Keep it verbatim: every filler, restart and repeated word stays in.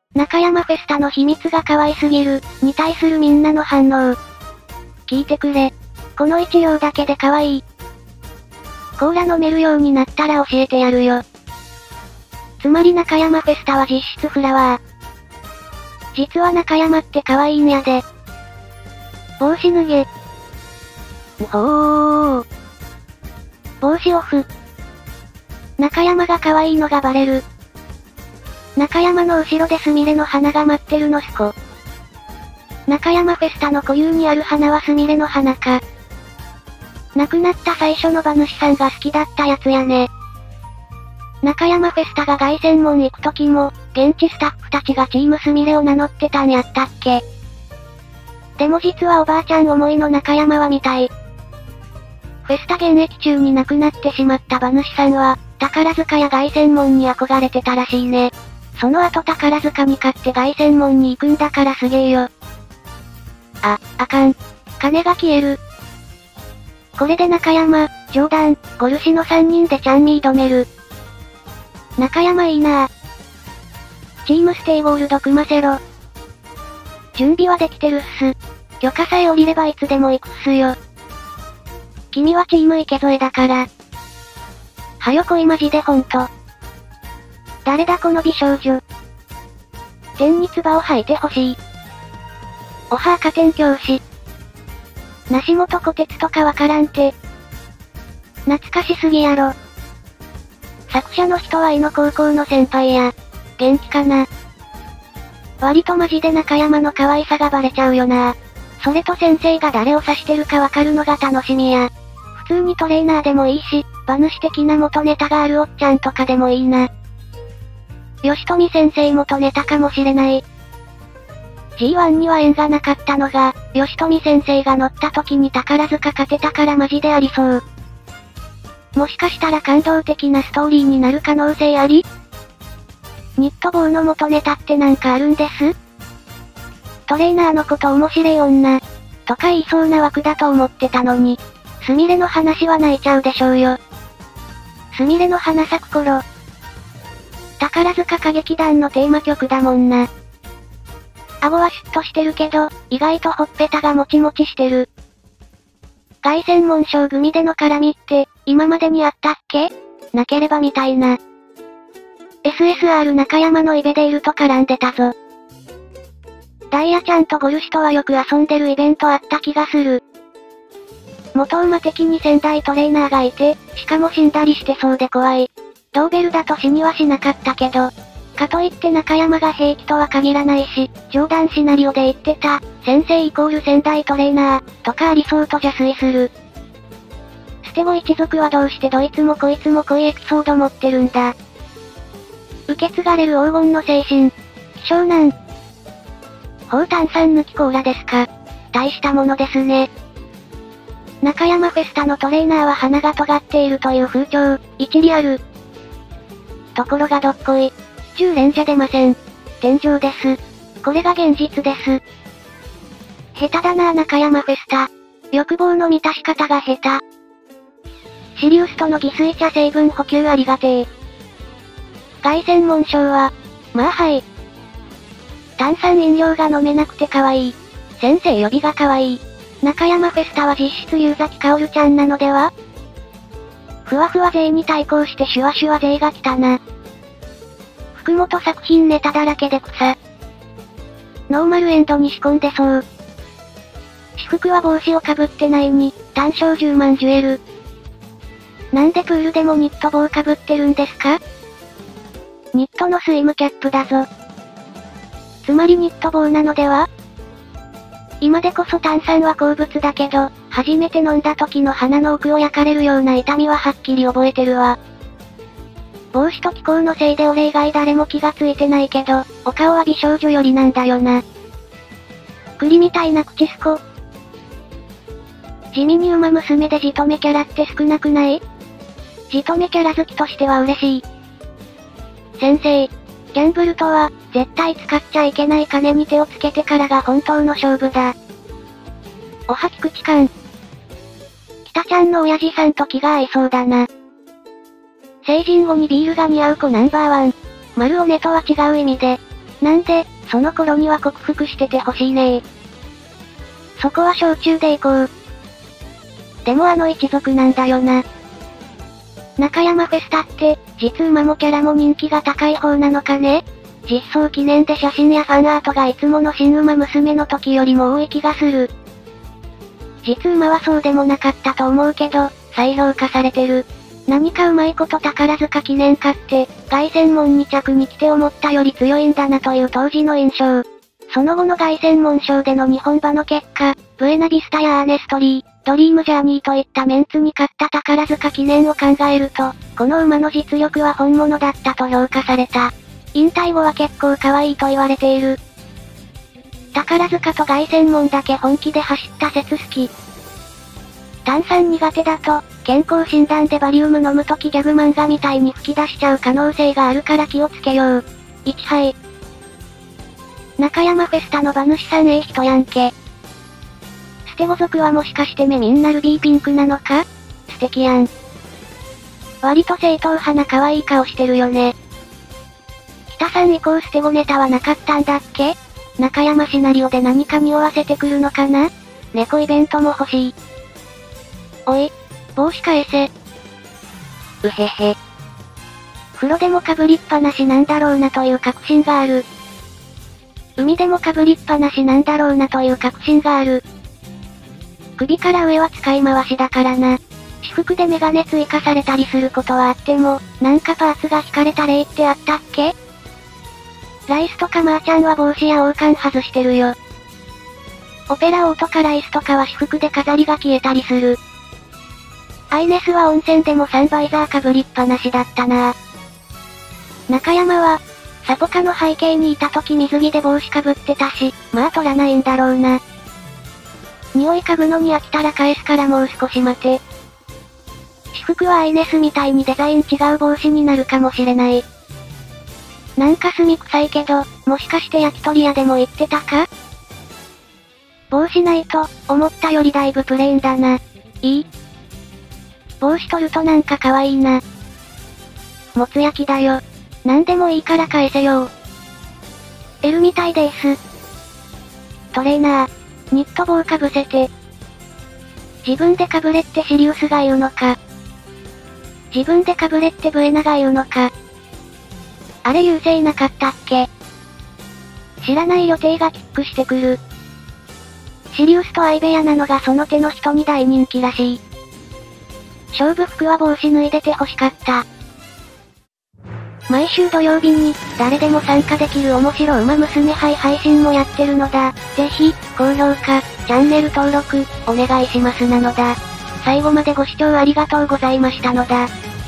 中山フェスタの秘密が可愛すぎる、に対するみんなの反応。聞いてくれ。この一行だけで可愛い。コーラ飲めるようになったら教えてやるよ。つまり中山フェスタは実質フラワー。実は中山って可愛いんやで。帽子脱げ。うほー。帽子オフ。中山が可愛いのがバレる。中山の後ろでスミレの花が待ってるのすこ。中山フェスタの固有にある花はスミレの花か。亡くなった最初の馬主さんが好きだったやつやね。中山フェスタが凱旋門行く時も、現地スタッフたちがチームスミレを名乗ってたんやったっけ。でも実はおばあちゃん思いの中山はみたい。フェスタ現役中に亡くなってしまった馬主さんは、宝塚や凱旋門に憧れてたらしいね。その後宝塚に勝って凱旋門に行くんだからすげえよ。あ、あかん。金が消える。これで中山、ジョーダン、ゴルシのさんにんでチャンミー止める。中山いいなぁ。チームステイゴールド組ませろ。準備はできてるっす。許可さえ下りればいつでも行くっすよ。君はチーム池添だから。はよ来いマジでほんと。誰だこの美少女。天に唾を吐いてほしい。おはー家天教師。梨本小鉄とかわからんて。懐かしすぎやろ。作者の人は井の高校の先輩や。元気かな。割とマジで中山の可愛さがバレちゃうよな。それと先生が誰を指してるかわかるのが楽しみや。普通にトレーナーでもいいし、馬主的な元ネタがあるおっちゃんとかでもいいな。吉富先生元ネタかもしれない。ジーワン には縁がなかったのが、吉富先生が乗った時に宝塚勝てたからマジでありそう。もしかしたら感動的なストーリーになる可能性あり？ニット帽の元ネタってなんかあるんです？トレーナーのこと面白い女。とか言いそうな枠だと思ってたのに。スミレの話は泣いちゃうでしょうよ。スミレの花咲く頃。宝塚歌劇団のテーマ曲だもんな。顎はシュッとしてるけど、意外とほっぺたがもちもちしてる。凱旋門賞組での絡みって、今までにあったっけ？なければみたいな。エスエスアール 中山のイベデイルと絡んでたぞ。ダイヤちゃんとゴルシとはよく遊んでるイベントあった気がする。元馬的に先代トレーナーがいて、しかも死んだりしてそうで怖い。ドーベルだと死にはしなかったけど、かといって中山が平気とは限らないし、冗談シナリオで言ってた、先生イコール先代トレーナー、とかありそうと邪推する。ステゴ一族はどうしてどいつもこいつも濃いエピソード持ってるんだ。受け継がれる黄金の精神。希少なん。ほう炭酸抜きコーラですか。大したものですね。中山フェスタのトレーナーは鼻が尖っているという風潮、一理ある。ところがどっこい。じゅう連じゃ出ません。天井です。これが現実です。下手だなぁ中山フェスタ。欲望の満たし方が下手。シリウスとの偽水茶成分補給ありがてえ。凱旋門賞は、まあはい。炭酸飲料が飲めなくて可愛い。先生呼びが可愛い。中山フェスタは実質夕崎かおるちゃんなのでは？ふわふわ勢に対抗してシュワシュワ勢が来たな。福本作品ネタだらけで草。ノーマルエンドに仕込んでそう。私服は帽子をかぶってないに、単勝じゅうまんジュエル。なんでプールでもニット帽かぶってるんですか？ニットのスイムキャップだぞ。つまりニット帽なのでは？今でこそ炭酸は好物だけど、初めて飲んだ時の鼻の奥を焼かれるような痛みははっきり覚えてるわ。帽子と気候のせいで俺以外誰も気がついてないけど、お顔は美少女寄りなんだよな。栗みたいな口すこ。地味に馬娘でじとめキャラって少なくない？じとめキャラ好きとしては嬉しい。先生、ギャンブルとは、絶対使っちゃいけない金に手をつけてからが本当の勝負だ。おはき口感。北ちゃんの親父さんと気が合いそうだな。成人後にビールが似合う子ナンバーワン。丸尾根とは違う意味で。 なんで、その頃には克服しててほしいねー。そこは小中で行こう。でもあの一族なんだよな。中山フェスタって、実馬もキャラも人気が高い方なのかね？実装記念で写真やファンアートがいつもの新馬娘の時よりも多い気がする。実馬はそうでもなかったと思うけど、再評価されてる。何かうまいこと宝塚記念買って、凱旋門に着に来て思ったより強いんだなという当時の印象。その後の凱旋門賞での日本馬の結果、ブエナビスタやアーネストリー、ドリームジャーニーといったメンツに勝った宝塚記念を考えると、この馬の実力は本物だったと評価された。引退後は結構可愛いと言われている。宝塚と凱旋門だけ本気で走った説好き。炭酸苦手だと、健康診断でバリウム飲むときギャグ漫画みたいに吹き出しちゃう可能性があるから気をつけよう。いちはい。中山フェスタの馬主さんええ人やんけ。ステゴ族はもしかして目みんなルビーピンクなのか？素敵やん。割と正統派な可愛い顔してるよね。北さん以降ステゴネタはなかったんだっけ？中山シナリオで何か匂わせてくるのかな？猫イベントも欲しい。おい、帽子返せ。うへへ。風呂でもかぶりっぱなしなんだろうなという確信がある。海でもかぶりっぱなしなんだろうなという確信がある。首から上は使い回しだからな。私服でメガネ追加されたりすることはあっても、なんかパーツが引かれた例ってあったっけ？ライスとかマーちゃんは帽子や王冠外してるよ。オペラオーとかライスとかは私服で飾りが消えたりする。アイネスは温泉でもサンバイザーかぶりっぱなしだったなぁ。中山は、サポカの背景にいた時水着で帽子かぶってたし、まあ取らないんだろうな。匂い嗅ぐのに飽きたら返すからもう少し待て。私服はアイネスみたいにデザイン違う帽子になるかもしれない。なんか炭臭いけど、もしかして焼き鳥屋でも行ってたか？帽子ないと、思ったよりだいぶプレーンだな。いい？帽子取るとなんか可愛いな。もつ焼きだよ。なんでもいいから返せよ。L みたいです。トレーナー、ニット帽かぶせて。自分でかぶれってシリウスが言うのか。自分でかぶれってブエナが言うのか。あれ優勢なかったっけ？知らない予定がキックしてくる。シリウスとアイベアなのがその手の人に大人気らしい。勝負服は帽子脱いでて欲しかった。毎週土曜日に、誰でも参加できる面白馬娘杯配信もやってるのだ。ぜひ、高評価、チャンネル登録、お願いしますなのだ。最後までご視聴ありがとうございましたのだ。